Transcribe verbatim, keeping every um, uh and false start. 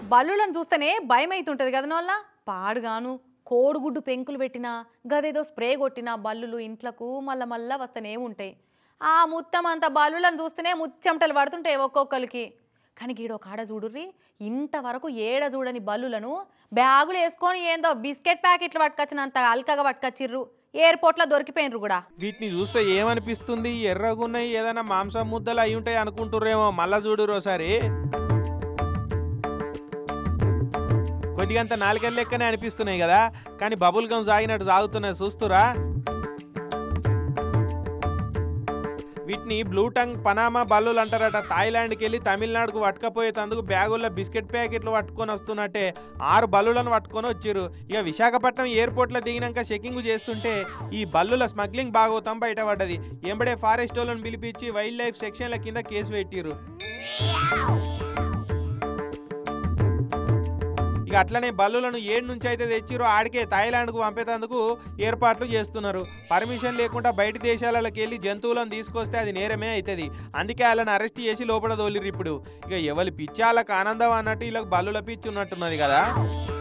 బల్లులను చూస్తేనే భయం అవుతుంటది కదా నోళ్ళ పాడుగాను కోడిగుడ్డు పెంకులు పెట్టినా గదేదో స్ప్రే కొట్టినా బల్లులు ఇంట్లకు మళ్ళా మళ్ళా వస్తూనే ఉంటాయి. ఆ ముత్తం అంత బల్లులను చూస్తేనే ముచ్చెమటలు పడుతుంటాయి ఒక్కొక్కరికి. కానీ గీడో కాడ చూడుర్రి, ఇంతవరకు ఏడ చూడని బల్లులను బ్యాగులు వేసుకొని ఏందో బిస్కెట్ ప్యాకెట్లు పట్టుకొచ్చినంత అల్కగా పట్టుకొచ్చిర్రు. ఎయిర్పోర్ట్లో దొరికిపోయినరు కూడా. వీటిని చూస్తే ఏమనిపిస్తుంది, ఎర్రగున్నాయి ఏదైనా మాంసం ముద్దలు అయి ఉంటాయి అనుకుంటుర్రేమో. మళ్ళా చూడురు ఒకసారి. కొద్దిగంత నాలుగేళ్ళ లెక్కనే అనిపిస్తున్నాయి కదా, కానీ బబుల్ గమ్ సాగినట్టు సాగుతున్నాయి. చూస్తురా? వీటిని బ్లూ టంగ్ పనామా బల్లులు అంటారట. థాయిలాండ్కి వెళ్ళి తమిళనాడుకు పట్టుకపోయేందుకు బ్యాగుల్లో బిస్కెట్ ప్యాకెట్లు పట్టుకొని వస్తున్నట్టే ఆరు బల్లులను పట్టుకొని వచ్చిర్రు. ఇక విశాఖపట్నం ఎయిర్పోర్ట్లో దిగినాక చెకింగ్ చేస్తుంటే ఈ బల్లుల స్మగ్లింగ్ బాగోతాం బయటపడ్డది. ఎంబడే ఫారెస్ట్ వాళ్ళని పిలిపించి వైల్డ్ లైఫ్ సెక్షన్ల కింద కేసు పెట్టిర్రు. ఇక అట్లనే బల్లులను ఏడు నుంచి అయితే తెచ్చిరో ఆడికే థాయిలాండ్కు పంపేందుకు ఏర్పాట్లు చేస్తున్నారు. పర్మిషన్ లేకుండా బయట దేశాలకు వెళ్ళి జంతువులను తీసుకొస్తే అది నేరమే అవుతుంది. అందుకే వాళ్ళని అరెస్ట్ చేసి లోపల తోలిర్రు. ఇప్పుడు ఇక ఎవరి పిచ్చి వాళ్ళకి ఆనందం అన్నట్టు వీళ్ళకి బల్లుల పిచ్చి ఉన్నట్టున్నది కదా.